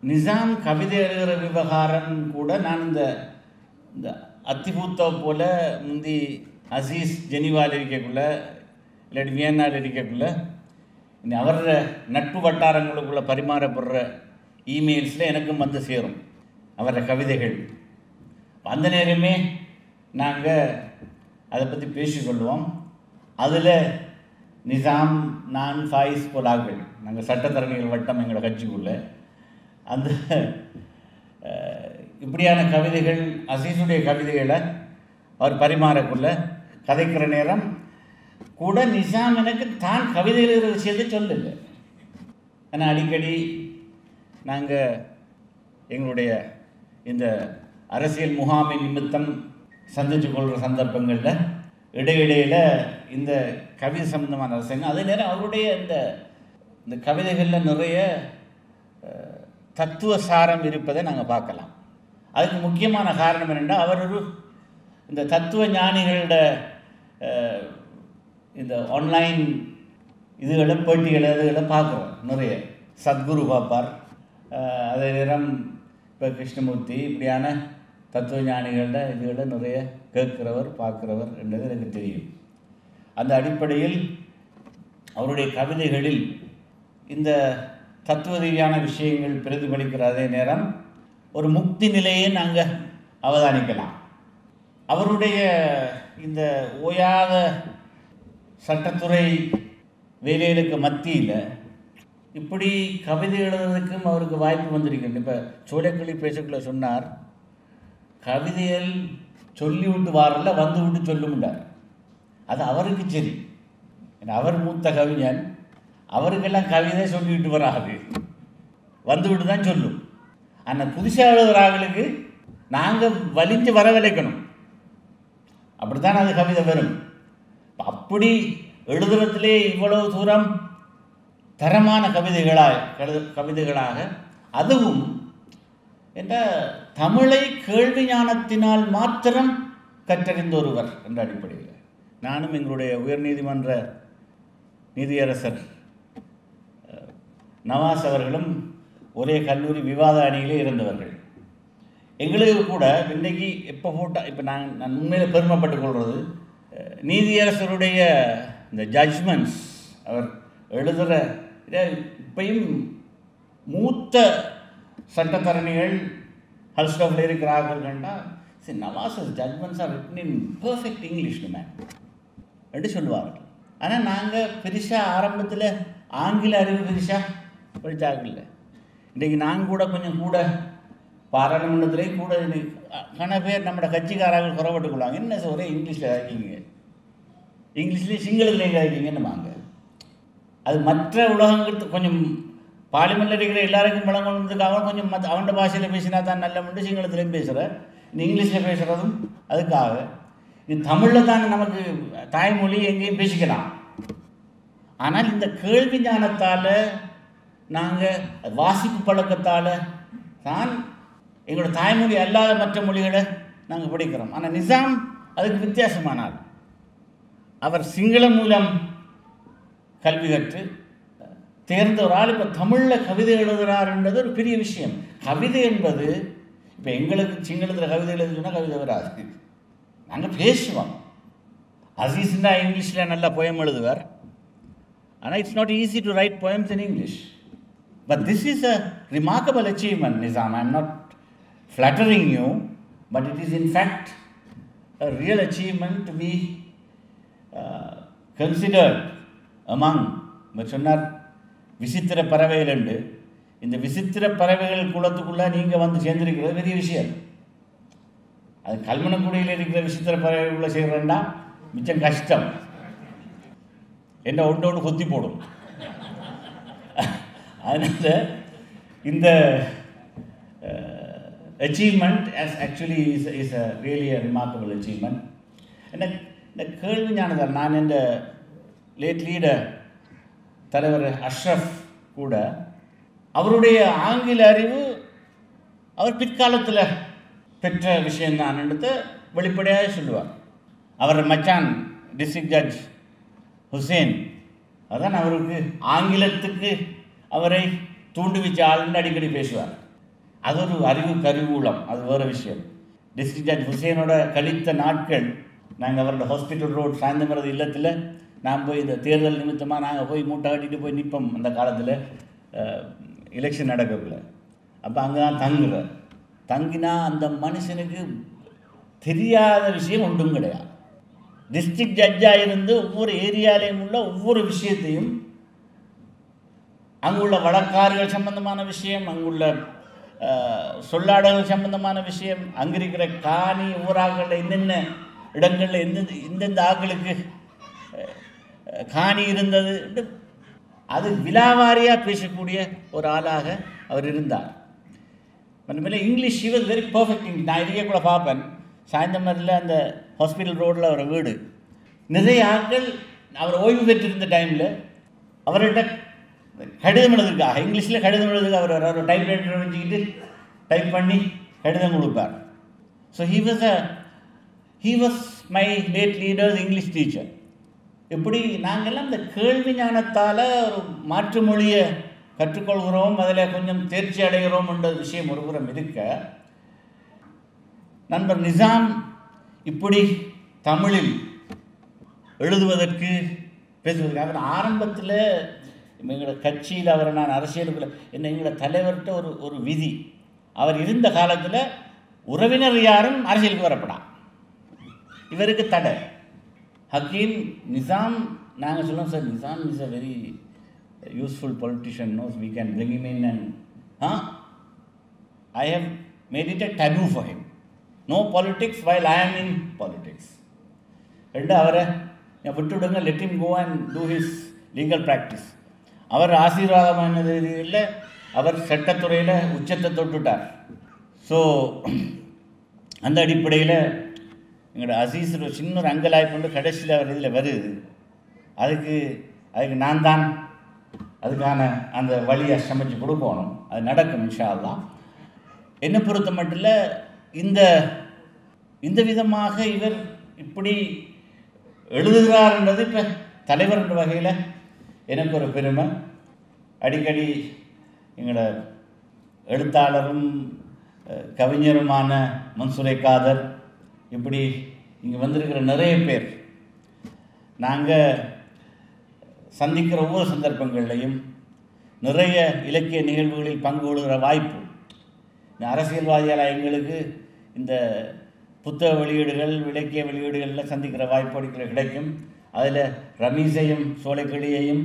நிசாம் கவிதை எழுதுகிற விவகாரம் கூட நான் இந்த இந்த அத்திபூத்தை போல் முந்தி அசீஸ் ஜெனிவாவில் இருக்கக்குள்ள இல்லாட்டி வியன்னாவில் இருக்கக்குள்ள அவர நட்பு வட்டாரங்களுக்குள்ளே பரிமாறப்படுற இமெயில்ஸில் எனக்கும் வந்து சேரும் அவர கவிதைகள். அந்த நேரமே நாங்கள் அதை பற்றி பேசிக்கொள்வோம். அதில் நிசாம், நான், ஃபாயிஸ் போலாக்கள், நாங்கள் சட்டத்தரணிகள் வட்டம் எங்களோட கட்சிக்குள்ளே அந்த இப்படியான கவிதைகள், அசீஸுடைய கவிதைகளை அவர் பரிமாறக்குள்ள கதைக்கிற நேரம் கூட நிசாம் எனக்கு தான் கவிதை எழுதுகிற விஷயத்தை சொல்லலை. ஆனால் அடிக்கடி நாங்கள் எங்களுடைய இந்த அரசியல் முகாமின் நிமித்தம் சந்தித்து கொள்கிற சந்தர்ப்பங்களில் இடையிடையில் இந்த கவிதை சம்பந்தமான அரசியல், அதே நேரம் அவருடைய இந்த கவிதைகளில் நிறைய தத்துவ சாரம் இருப்பதை நாங்கள் பார்க்கலாம். அதுக்கு முக்கியமான காரணம் என்னென்னா, அவர் இந்த தத்துவ ஞானிகளோட இந்த ஆன்லைன் இதுகளை பேட்டிகளை அதுகளை பார்க்குறோம். நிறைய சத்குரு பார்ப்பார், அதே நேரம் இப்போ கிருஷ்ணமூர்த்தி, இப்படியான தத்துவ ஞானிகளோட இதுகளை நிறைய கேட்கிறவர் பார்க்குறவர் என்றது எனக்கு தெரியும். அந்த அடிப்படையில் அவருடைய கவிதைகளில் இந்த தத்துவ ரீதியான விஷயங்கள் பிரதிபலிக்கிற அதே நேரம் ஒரு முக்தி நிலையை நாங்கள் அவதானிக்கலாம். அவருடைய இந்த ஓயாத சட்டத்துறை வேலைகளுக்கு மத்தியில் இப்படி கவிதை எழுதுறதுக்கும் அவருக்கு வாய்ப்பு வந்திருக்குது. இப்போ சோலைக்கிளி பேசக்குள்ள சொன்னார், கவிதைகள் சொல்லிவிட்டு வாரில் வந்து விட்டு சொல்லுமுண்டார். அது அவருக்கு சரி, அவர் மூத்த கவிஞன், அவருக்கெல்லாம் கவிதை சொல்லிவிட்டு வராது, வந்துவிட்டு தான் சொல்லும். ஆனால் புதுசாக எழுதுகிறார்களுக்கு நாங்கள் வலிஞ்சு வரவழைக்கணும், அப்படி தான் அது கவிதை வரும். அப்படி எழுதுறதுலே இவ்வளவு தூரம் தரமான கவிதைகளாக அதுவும் என்ற தமிழை கேள்வி ஞானத்தினால் மாத்திரம் கற்றறிந்த ஒருவர் என்ற அடிப்படையில் நானும் எங்களுடைய உயர்நீதிமன்ற நீதியரசர் நவாஸ் அவர்களும் ஒரே கல்லூரி விவாத அணியிலே இருந்தவர்கள். எங்களுக்கு கூட இன்றைக்கி எப்போ போட்டால் இப்போ நான் உண்மையில் பெருமைப்பட்டுக் கொள்வது, நீதியரசருடைய இந்த ஜட்ஜ்மெண்ட்ஸ் அவர் எழுதுகிற இப்பையும் மூத்த சட்டத்தரணிகள் ஹல்ஸ்டஃபில் இருக்கிறார்கள் கண்டால், சரி, Nawaz judgments are written in perfect English man என்று சொல்லுவார்கள். ஆனால் நாங்கள் பெருசாக ஆரம்பத்தில் ஆங்கில அறிவு பெருசாக படித்தார்கள். இன்றைக்கு நாங்கள் கூட கொஞ்சம் கூட பாராளுமன்றத்திலேயும் கூட கன பேர் நம்மளோட கட்சிக்காரர்கள் குறப்பட்டுக்கொள்ளாங்க, என்ன ஒரே இங்கிலீஷில் ஆகிக்கிங்க, இங்கிலீஷ்லேயும் சிங்களத்துலேயும் ஆகிக்கிங்கன்னு வாங்க. அது மற்ற உலகங்களுக்கு கொஞ்சம் பார்லிமெண்ட்டில் இருக்கிற எல்லாருக்கும் வழங்கணுன்றதுக்காக கொஞ்சம் அவனோட பாஷையில் பேசினா தான் நல்ல மட்டும் சிங்களத்துலேயும் பேசுகிற, இந்த இங்கிலீஷில் பேசுகிறதும் அதுக்காக. இது தமிழில் தான் நமக்கு தாய்மொழி எங்கேயும் பேசிக்கலாம். ஆனால் இந்த கேள்வி ஞானத்தால், நாங்கள் வாசிப்பு பழக்கத்தால் தான் எங்களோட தாய்மொழி அல்லாத மற்ற மொழிகளை நாங்கள் படிக்கிறோம். ஆனால் நிசாம் அதுக்கு வித்தியாசமானார். அவர் சிங்களம் மூலம் கல்வி கற்று தேர்ந்த ஒரு ஆள் இப்போ தமிழில் கவிதை எழுதுகிறார்ன்றது ஒரு பெரிய விஷயம். கவிதை என்பது இப்போ எங்களுக்கு சிங்களத்தில் கவிதை எழுதுனா கவிதை வராது, நாங்கள் பேசுவோம். அசீஸ்னா இங்கிலீஷில் நல்லா போயம் எழுதுவார், ஆனால் it's not easy to write poems in English. But this is a remarkable achievement, Nizam. I am not flattering you, but it is in fact a real achievement to be considered among சொன்னார் விசித்திர பறவைகள் என்று. இந்த விசித்திர பறவைகள் குலத்துக்குள்ளே நீங்கள் வந்து சேர்ந்திருக்கிறது பெரிய விஷயம். அது கல்மனக்குடியில் இருக்கிற விசித்திர பறவைக்குள்ளே சேர்றேன்னா மிச்சம் கஷ்டம், என்ன ஒன்றோடு கொத்தி போடும். அதனால் இந்த achievement actually is a really a remarkable achievement. இந்த கேள்வி ஞானதார், நான் இந்த லேட் லீடர் தலைவர் அஷ்ரஃப் கூட அவருடைய ஆங்கில அறிவு அவர் பிற்காலத்தில் பெற்ற விஷயம்தான் என்று வெளிப்படையாக சொல்லுவார். அவர் மச்சான் டிஸ்ட்ரிக்ட் ஜட்ஜ் ஹுசேன் அதான் அவருக்கு ஆங்கிலத்துக்கு அவரை தூண்டுவிச்ச ஆளுன்னு அடிக்கடி பேசுவார். அது ஒரு அறிவு கருவூலம், அது வேறு விஷயம். டிஸ்ட்ரிக்ட் ஜட்ஜ் ஹுசேனோட கழித்த நாட்கள், நாங்கள் அவரோட ஹாஸ்பிட்டல் ரோட் சாய்ந்தமரது இல்லத்தில் நான் போய் இந்த தேர்தல் நிமித்தமாக நாங்கள் போய் மூட்டை கட்டிட்டு போய் நிற்போம் அந்த காலத்தில் எலெக்ஷன் நடக்கக்குள்ள. அப்போ அங்கே தான் தங்கினா அந்த மனுஷனுக்கு தெரியாத விஷயம் ஒன்றும் கிடையாது. டிஸ்ட்ரிக்ட் ஜட்ஜாக இருந்து ஒவ்வொரு ஏரியாலையும் உள்ள ஒவ்வொரு விஷயத்தையும், அங்குள்ள வழக்காறுகள் சம்பந்தமான விஷயம், அங்குள்ள சொல்லாடல்கள் சம்பந்தமான விஷயம், அங்கே இருக்கிற காணி ஊராக்களில் என்னென்ன இடங்களில் எந்தெந்த ஆக்களுக்கு காணி இருந்தது, அது விலாவாரியாக பேசக்கூடிய ஒரு ஆளாக அவர் இருந்தார். மற்றபடி English he was very perfect. நான் இதையே கூட பார்ப்பேன் சாயந்தமரில் அந்த ஹாஸ்பிட்டல் ரோடில் அவர் வீடு. நிறைய ஆட்கள் அவர் ஓய்வு பெற்றிருந்த டைமில் அவர்கிட்ட கடிதம் எழுதுக்காக, இங்கிலீஷில் கடிதம் எழுதுக்கு அவர் டைப் ரைட்டரை வச்சுக்கிட்டு டைப் பண்ணி கடிதம் கொடுப்பார். So he was my late leader's English teacher. இப்படி நாங்கள்லாம் இந்த கேள்வி ஞானத்தால் ஒரு மாற்று மொழியை கற்றுக்கொள்கிறோம், அதில் கொஞ்சம் தேர்ச்சி அடைகிறோம் என்ற விஷயம் ஒருபுறம் இருக்க, நண்பர் நிசாம் இப்படி தமிழில் எழுதுவதற்கு பேசுவதற்கு அவர் ஆரம்பத்தில் எங்களோட கட்சியில் அவரை நான் அரசியலுக்குள்ள எங்களோட தலைவர்கிட்ட ஒரு விதி, அவர் இருந்த காலத்தில் உறவினர் யாரும் அரசியலுக்கு வரப்படாம், இவருக்கு தடை. ஹக்கீம் நிசாம் நாங்கள் சொல்லுவோம் sir, Nizam is a very useful politician, knows we can bring him in and I have made it a taboo for him. No politics while I am in politics. ரெண்டு அவரை விட்டுவிடுங்க, let him go and do his legal practice. அவர் ஆசீர்வாதமான ரீதியில் அவர் சட்டத்துறையில் உச்சத்தை தொட்டுட்டார். So அந்த அடிப்படையில் எங்களோட அசீஸ் ஒரு சின்ன ஒரு அங்கலாய்ப்பு கொண்டு கடைசியில் அவர் இதில் வருது. அதுக்கு நான் தான் அதுக்கான அந்த வழியை சமைச்சு கொடுக்கணும். அது நடக்கும் இன்ஷா அல்லாஹ். என்னை பொறுத்த மட்டும் இந்த விதமாக இவர் இப்படி எழுதுகிறார்ன்றது இப்போ தலைவர் என்ற வகையில் எனக்கு ஒரு பெருமை. அடிக்கடி எங்களோட எழுத்தாளரும் கவிஞருமான மன்சூரை காதர், இப்படி இங்கே வந்திருக்கிற நிறைய பேர், நாங்கள் சந்திக்கிற ஒவ்வொரு சந்தர்ப்பங்கள்லையும் நிறைய இலக்கிய நிகழ்வுகளில் பங்கு கொள்கிற வாய்ப்பு, இந்த அரசியல்வாதியால் எங்களுக்கு இந்த புத்தக வெளியீடுகள் இலக்கிய வெளியீடுகளில் சந்திக்கிற வாய்ப்பு அடிக்கிற கிடைக்கும். அதில் ரமீஸையும் சோலைக்கிளியையும்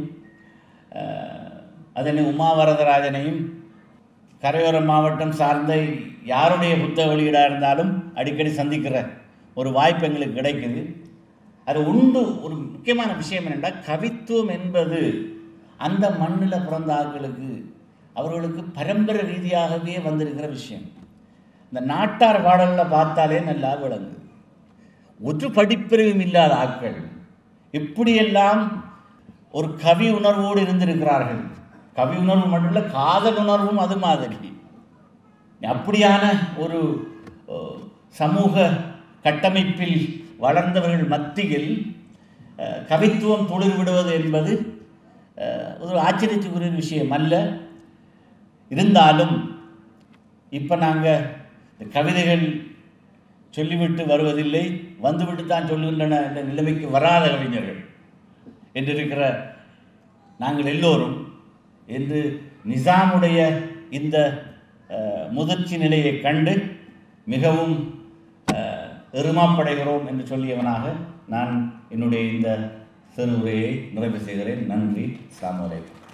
அதனை உமாவரதராஜனையும் கரையோர மாவட்டம் சார்ந்த யாருடைய புத்தக வெளியீடாக இருந்தாலும் அடிக்கடி சந்திக்கிற ஒரு வாய்ப்பு எங்களுக்கு கிடைக்குது. அது உண்டு. ஒரு முக்கியமான விஷயம் என்னென்னா, கவித்துவம் என்பது அந்த மண்ணில் பிறந்த ஆட்களுக்கு அவர்களுக்கு பரம்பரை ரீதியாகவே வந்திருக்கிற விஷயம். இந்த நாட்டார் பாடலில் பார்த்தாலே நல்லா விளங்கு. ஒரு படிப்பறிவும் இல்லாத ஆட்கள் இப்படியெல்லாம் ஒரு கவி உணர்வோடு இருந்திருக்கிறார்கள். கவி உணர்வு மட்டும் இல்லை, காதல் உணர்வும் அது மாதிரி. அப்படியான ஒரு சமூக கட்டமைப்பில் வளர்ந்தவர்கள் மத்தியில் கவித்துவம் துளிர் விடுவது என்பது ஒரு ஆச்சரியத்துக்குரிய விஷயம் அல்ல. இருந்தாலும் இப்போ நாங்கள் கவிதைகள் சொல்லிவிட்டு வருவதில்லை, வந்துவிட்டு தான் சொல்லுகின்றன என்ற நிலைமைக்கு வராத கவிஞர்கள் என்றிருக்கிற நாங்கள் எல்லோரும் என்று நிசாமுடைய இந்த முதிர்ச்சி நிலையை கண்டு மிகவும் எருமாப்படைகிறோம் என்று சொல்லியவனாக நான் என்னுடைய இந்த சிறு உரையை நிறைவு செய்கிறேன். நன்றி. அஸ்ஸலாமு அலைக்கும்.